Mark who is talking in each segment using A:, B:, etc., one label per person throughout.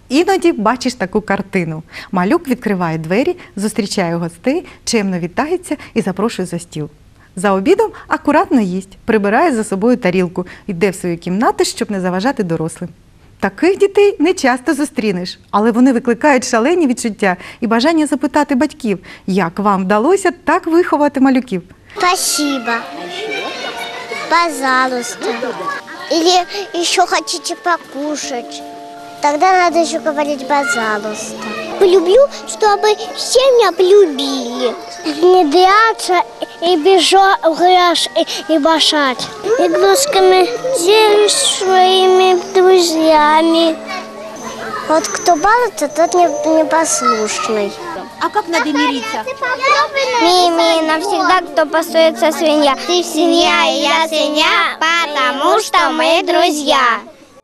A: Іноді бачиш таку картину. Малюк відкриває двері, зустрічає гостей, чемно вітається і запрошує за стіл. За обідом акуратно їсть, прибирає за собою тарілку, йде в свою кімнату, щоб не заважати дорослим. Таких дітей не часто зустрінеш, але вони викликають шалені відчуття і бажання запитати батьків, як вам вдалося так виховати малюків.
B: Спасибо. Пожалуйста. Или еще хотите покушать? Тогда надо еще говорить «пожалуйста». Люблю, чтобы все меня полюбили. Внедряться и бежать в грязь и башать. Игрушками делюсь своими друзьями. Вот кто балуется, тот непослушный.
C: А как надо мириться?
B: Мими, навсегда кто постоится свинья. Ты свинья, и я свинья, потому что мы друзья.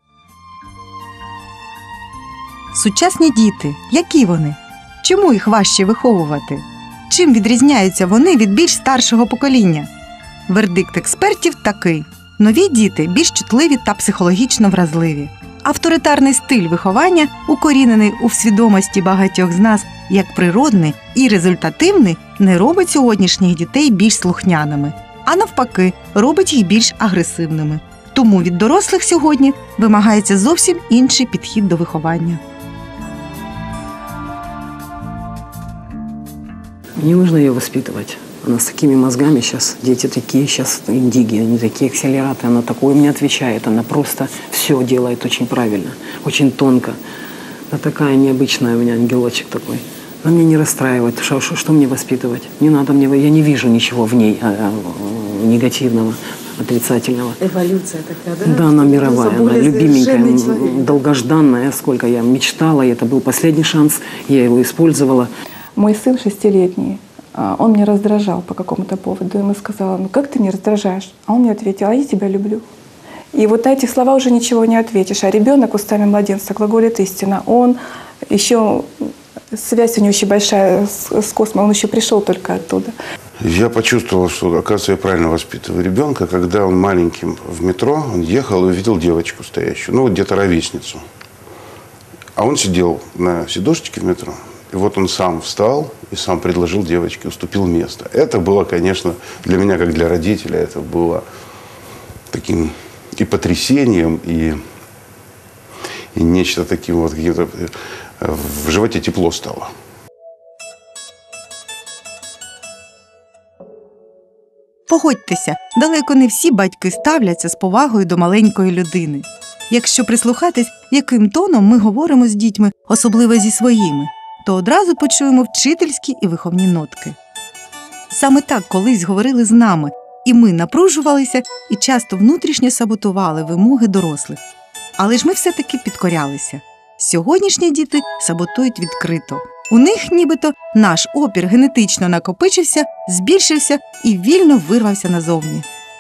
A: Сучасні діти, які вони? Чому їх важче виховувати? Чим відрізняються вони від більш старшого покоління? Вердикт експертів такий. Нові діти більш чутливі та психологічно вразливі. Авторитарний стиль виховання, укорінений у свідомості багатьох з нас як природний і результативний, не робить сьогоднішніх дітей більш слухняними, а навпаки, робить їх більш агресивними. Тому від дорослих сьогодні вимагається зовсім інший підхід до виховання.
D: Не нужно ее воспитывать. Она с такими мозгами сейчас, дети такие сейчас индиги, они такие акселераты, она такое мне отвечает, она просто все делает очень правильно, очень тонко. Она такая необычная у меня ангелочек такой. Она меня не расстраивает, что мне воспитывать? Не надо мне, я не вижу ничего в ней негативного, отрицательного.
C: Эволюция такая, да?
D: Да, она мировая, она любименькая, долгожданная, сколько я мечтала, и это был последний шанс, я его использовала.
E: Мой сын 6-летний, он меня раздражал по какому-то поводу. Ему сказала, ну как ты меня раздражаешь? А он мне ответил, а я тебя люблю. И вот на эти слова уже ничего не ответишь. А ребенок устами младенца глаголит истина. Он еще, связь у него еще большая с космосом, он еще пришел только оттуда.
F: Я почувствовал, что, оказывается, я правильно воспитываю ребенка, когда он маленьким в метро, он ехал и увидел девочку стоящую, ну вот где-то ровесницу. А он сидел на сидушечке в метро. И вот он сам встал и сам предложил девочке, уступил место. Это было, конечно, для меня, как для родителя, это было таким и потрясением, и нечто таким вот, каким-то в животе тепло стало.
A: Погодьтеся, далеко не всі батьки ставляться з повагою до маленької людини. Якщо прислухатись, яким тоном ми говоримо з дітьми, особливо зі своїми, то одразу почуємо вчительські і виховні нотки. Саме так колись говорили з нами, і ми напружувалися і часто внутрішньо саботували вимоги дорослих. Але ж ми все-таки підкорялися. Сьогоднішні діти саботують відкрито. У них нібито наш опір генетично накопичився, збільшився і вільно вирвався назовні.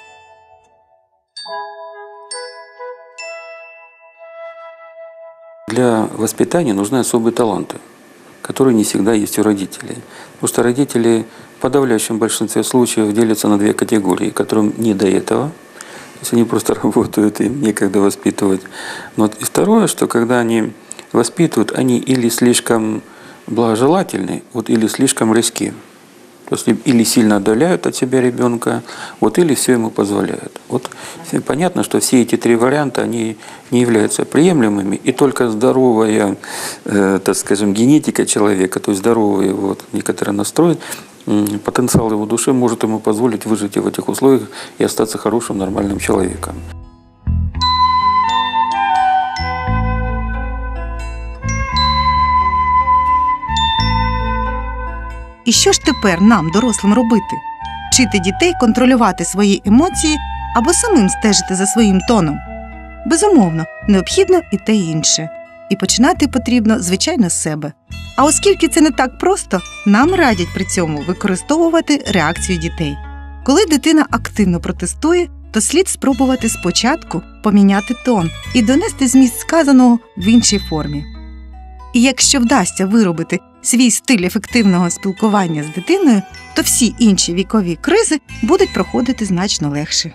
G: Для воспитания нужны особые таланты, которые не всегда есть у родителей. Потому что родители в подавляющем большинстве случаев делятся на две категории, которым не до этого. То есть они просто работают, им некогда воспитывать. Но и второе, что когда они воспитывают, они или слишком благожелательны, вот, или слишком резки. То есть или сильно отдаляют от себя ребенка, вот, или все ему позволяют. Вот, понятно, что все эти три варианта они не являются приемлемыми, и только здоровая, так скажем, генетика человека, то есть здоровый вот, некоторый настрой, потенциал его души может ему позволить выжить в этих условиях и остаться хорошим, нормальным человеком.
A: І що ж тепер нам, дорослим, робити? Вчити дітей контролювати свої емоції або самим стежити за своїм тоном? Безумовно, необхідно і те, і інше. І починати потрібно, звичайно, з себе. А оскільки це не так просто, нам радять при цьому використовувати реакцію дітей. Коли дитина активно протестує, то слід спробувати спочатку поміняти тон і донести зміст сказаного в іншій формі. І якщо вдасться виробити свій стиль ефективного спілкування з дитиною, то всі інші вікові кризи будуть проходити значно легше.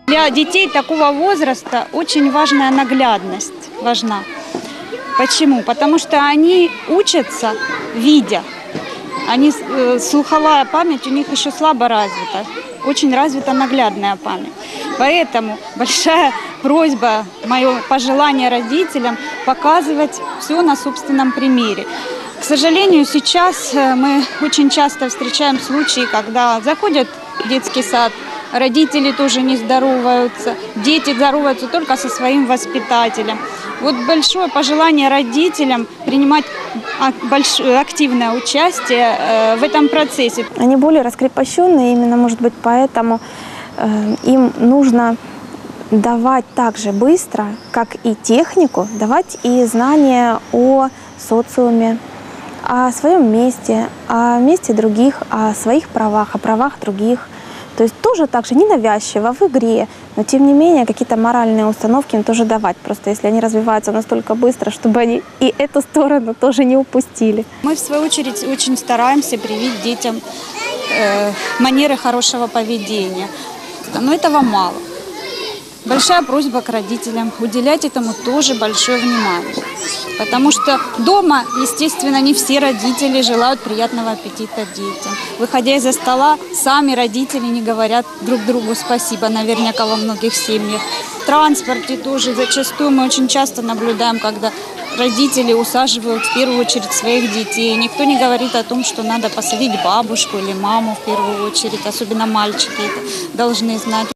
H: Для детей такого возраста очень важная наглядность. Важна. Почему? Потому что они учатся, видя. Слуховая память у них еще слабо развита. Очень развита наглядная память. Поэтому большая просьба, мое пожелание родителям показывать все на собственном примере. К сожалению, сейчас мы очень часто встречаем случаи, когда заходят в детский сад, родители тоже не здороваются, дети здороваются только со своим воспитателем. Вот большое пожелание родителям принимать активное участие в этом процессе.
B: Они более раскрепощенные, именно, может быть, поэтому им нужно давать так же быстро, как и технику, давать и знания о социуме, о своем месте, о месте других, о своих правах, о правах других. То есть тоже так же ненавязчиво в игре, но тем не менее какие-то моральные установки им тоже давать. Просто если они развиваются настолько быстро, чтобы они и эту сторону тоже не упустили.
H: Мы, в свою очередь, очень стараемся привить детям манеры хорошего поведения. Но этого мало. Большая просьба к родителям уделять этому тоже большое внимание. Потому что дома, естественно, не все родители желают приятного аппетита детям. Выходя из-за стола, сами родители не говорят друг другу спасибо, наверняка во многих семьях. В транспорте тоже зачастую мы очень часто наблюдаем, когда родители усаживают в первую очередь своих детей. Никто не говорит о том, что надо посадить бабушку или маму в первую очередь. Особенно мальчики это должны знать.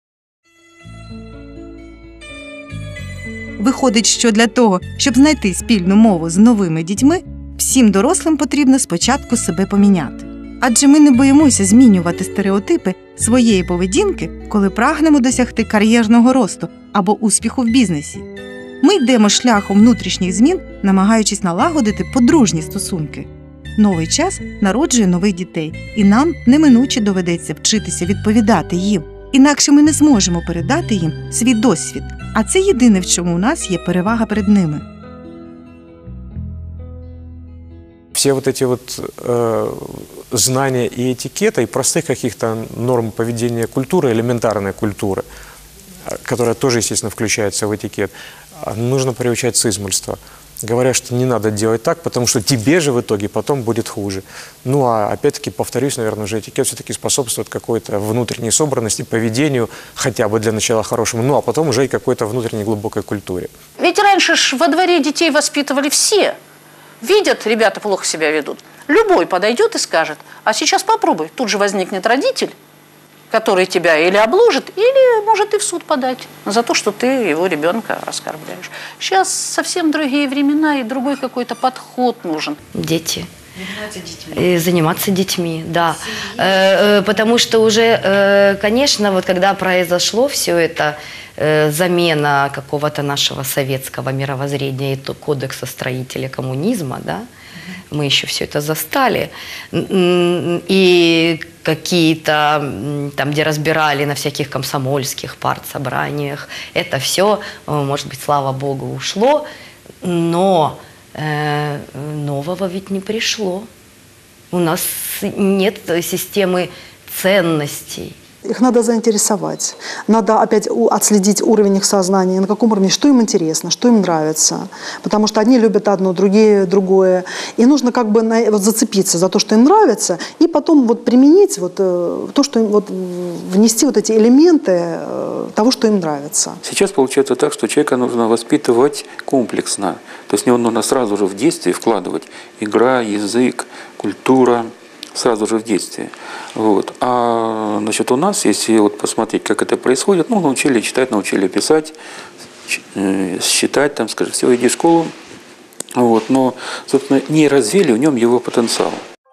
A: Виходить, що для того, щоб знайти спільну мову з новими дітьми, всім дорослим потрібно спочатку себе поміняти. Адже ми не боїмося змінювати стереотипи своєї поведінки, коли прагнемо досягти кар'єрного росту або успіху в бізнесі. Ми йдемо шляхом внутрішніх змін, намагаючись налагодити подружні стосунки. Новий час народжує нових дітей, і нам неминуче доведеться вчитися відповідати їм. Інакше ми не зможемо передати їм свій досвід, а це єдине, в чому у нас є перевага перед ними.
I: Все вот эти вот знания и этикета, и простых каких-то норм поведения культуры, элементарной культуры, которая тоже, естественно, включается в этикет, нужно приучать с измольства. Говорят, что не надо делать так, потому что тебе же в итоге потом будет хуже. Ну, а опять-таки, повторюсь, наверное, уже этикет все-таки способствует какой-то внутренней собранности, поведению, хотя бы для начала хорошему, ну, а потом уже и какой-то внутренней глубокой культуре.
J: Ведь раньше ж во дворе детей воспитывали все. Видят, ребята плохо себя ведут. Любой подойдет и скажет. А сейчас попробуй. Тут же возникнет родитель, который тебя или обложит, или может и в суд подать за то, что ты его ребенка оскорбляешь. Сейчас совсем другие времена и другой какой-то подход нужен.
K: Дети. Заниматься детьми, да. Потому что уже, конечно, вот когда произошло все это, замена какого-то нашего советского мировоззрения и кодекса строителя коммунизма, да, мы еще все это застали, и какие-то там, где разбирали на всяких комсомольских партсобраниях, это все, может быть, слава богу, ушло, но нового ведь не пришло. У нас нет системы ценностей.
L: Их надо заинтересовать, надо опять отследить уровень их сознания, на каком уровне, что им интересно, что им нравится. Потому что одни любят одно, другие другое. И нужно как бы вот зацепиться за то, что им нравится, и потом вот применить вот то, что им, вот, внести вот эти элементы того, что им нравится.
G: Сейчас получается так, что человека нужно воспитывать комплексно. То есть в него нужно сразу же в детстве вкладывать игра, язык, культура. Сразу же в детстве. Вот. А значит, у нас, если вот посмотреть, как это происходит, ну, научили читать, научили писать, считать, там, скажем, все, иди в школу, вот, но, собственно, не развили в нем его потенциал.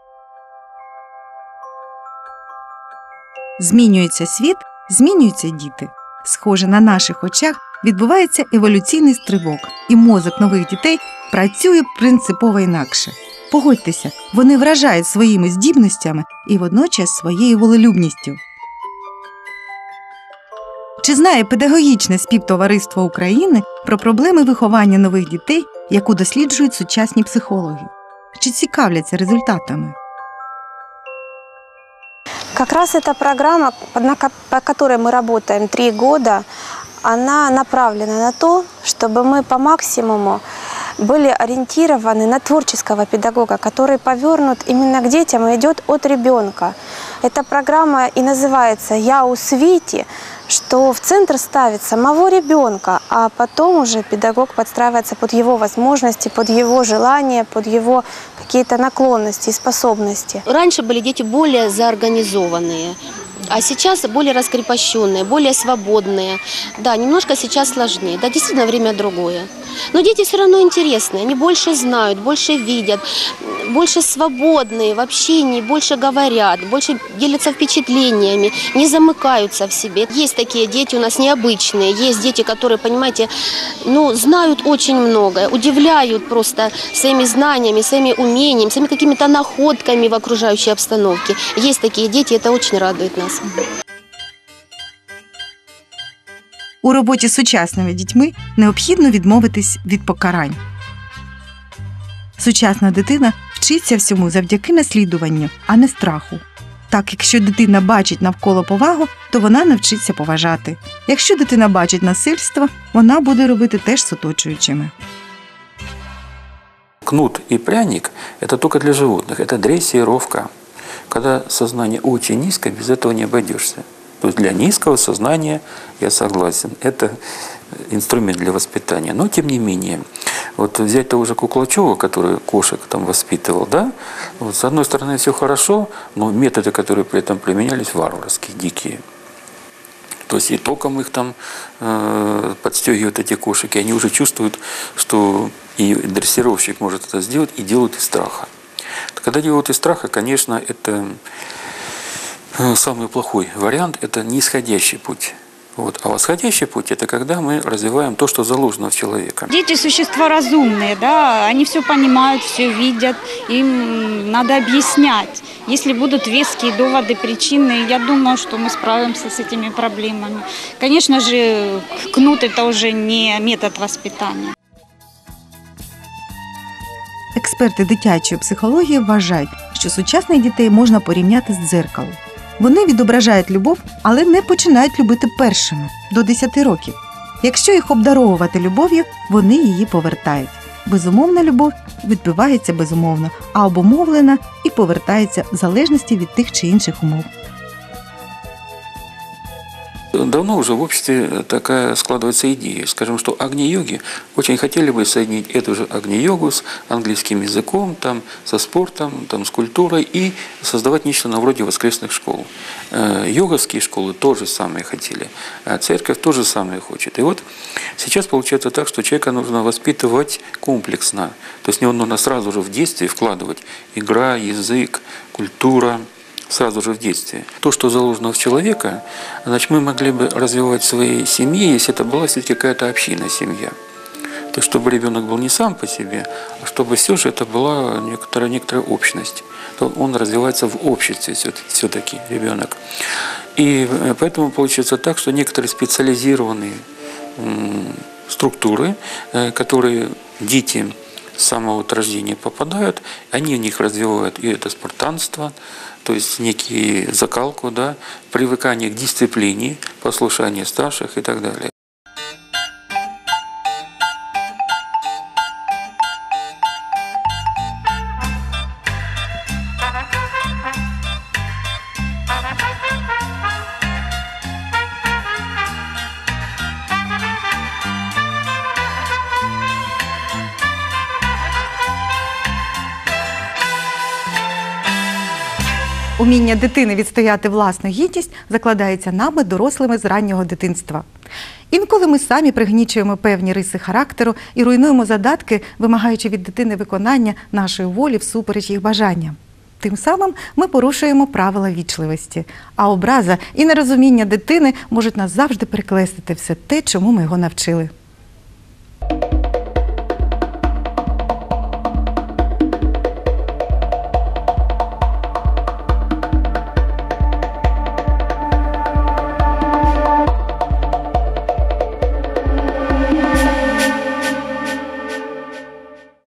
A: Змінюється світ, змінюються діти. Схоже, на наших очах відбувається еволюційний стрибок, і мозок нових дітей працює принципово інакше. Погодьтеся, вони вражають своїми здібностями і водночас своєю волелюбністю. Чи знає педагогічне співтовариство України про проблеми виховання нових дітей, яку досліджують сучасні психологи? Чи цікавляться результатами?
B: Как раз эта программа, по которой мы работаем 3 года, она направлена на то, чтобы мы по максимуму были ориентированы на творческого педагога, который повернут именно к детям и идет от ребенка. Эта программа и называется «Я у Свити», что в центр ставит самого ребенка, а потом уже педагог подстраивается под его возможности, под его желания, под его какие-то наклонности и способности.
M: Раньше были дети более заорганизованные, а сейчас более раскрепощенные, более свободные. Да, немножко сейчас сложнее. Да, действительно, время другое. Но дети все равно интересные, они больше знают, больше видят, больше свободные в общении, больше говорят, больше делятся впечатлениями, не замыкаются в себе. Есть такие дети у нас необычные, есть дети, которые, понимаете, знают очень многое, удивляют просто своими знаниями, своими умениями, своими какими-то находками в окружающей обстановке. Есть такие дети, это очень радует нас.
A: У роботі з сучасними дітьми необхідно відмовитись від покарань. Сучасна дитина вчиться всьому завдяки наслідуванню, а не страху. Так, якщо дитина бачить навколо повагу, то вона навчиться поважати. Якщо дитина бачить насильство, вона буде робити теж з оточуючими.
G: Кнут и пряник – это только для животных, это дрессировка. Когда сознание очень низко, без этого не обойдешься. То есть для низкого сознания, я согласен, это инструмент для воспитания. Но тем не менее, вот взять того же Куклачева, который кошек там воспитывал, да, вот с одной стороны все хорошо, но методы, которые при этом применялись, варварские, дикие. То есть и током их там подстегивают эти кошек, и они уже чувствуют, что и дрессировщик может это сделать, и делают из страха. Когда делают из страха, конечно, это самый плохой вариант – это нисходящий путь. А восходящий путь – это когда мы развиваем то, что заложено в человека.
H: Дети – существа разумные, да, они все понимают, все видят, им надо объяснять. Если будут веские доводы, причины, я думаю, что мы справимся с этими проблемами. Конечно же, кнут – это уже не метод воспитания.
A: Експерти дитячої психології вважають, що сучасних дітей можна порівняти з дзеркалом. Вони відображають любов, але не починають любити першими – до 10 років. Якщо їх обдаровувати любов'ю, вони її повертають. Безумовна любов відбувається безумовно, а обумовлена і повертається в залежності від тих чи інших умов.
G: Давно уже в обществе такая складывается идея, скажем, что агни-йоги очень хотели бы соединить эту же агни-йогу с английским языком, там, со спортом, там, с культурой и создавать нечто на вроде воскресных школ. Йоговские школы тоже самое хотели, а церковь тоже самое хочет. И вот сейчас получается так, что человека нужно воспитывать комплексно, то есть в него нужно сразу же в детстве вкладывать игра, язык, культура, сразу же в детстве. То, что заложено в человека, значит, мы могли бы развивать в своей семье, если это была все-таки какая-то община, семья. То есть, чтобы ребенок был не сам по себе, а чтобы все же это была некоторая общность. То он развивается в обществе все-таки, ребенок. И поэтому получается так, что некоторые специализированные структуры, которые дети с самого вот рождения попадают, они в них развивают и это спартанство, то есть некие закалку, да, привыкание к дисциплине, послушание старших и так далее.
A: Уміння дитини відстояти власну гідність закладається нами, дорослими, з раннього дитинства. Інколи ми самі пригнічуємо певні риси характеру і руйнуємо задатки, вимагаючи від дитини виконання нашої волі всупереч їх бажанням. Тим самим ми порушуємо правила вічливості, а образа і нерозуміння дитини можуть назавжди перекреслити все те, чому ми його навчили.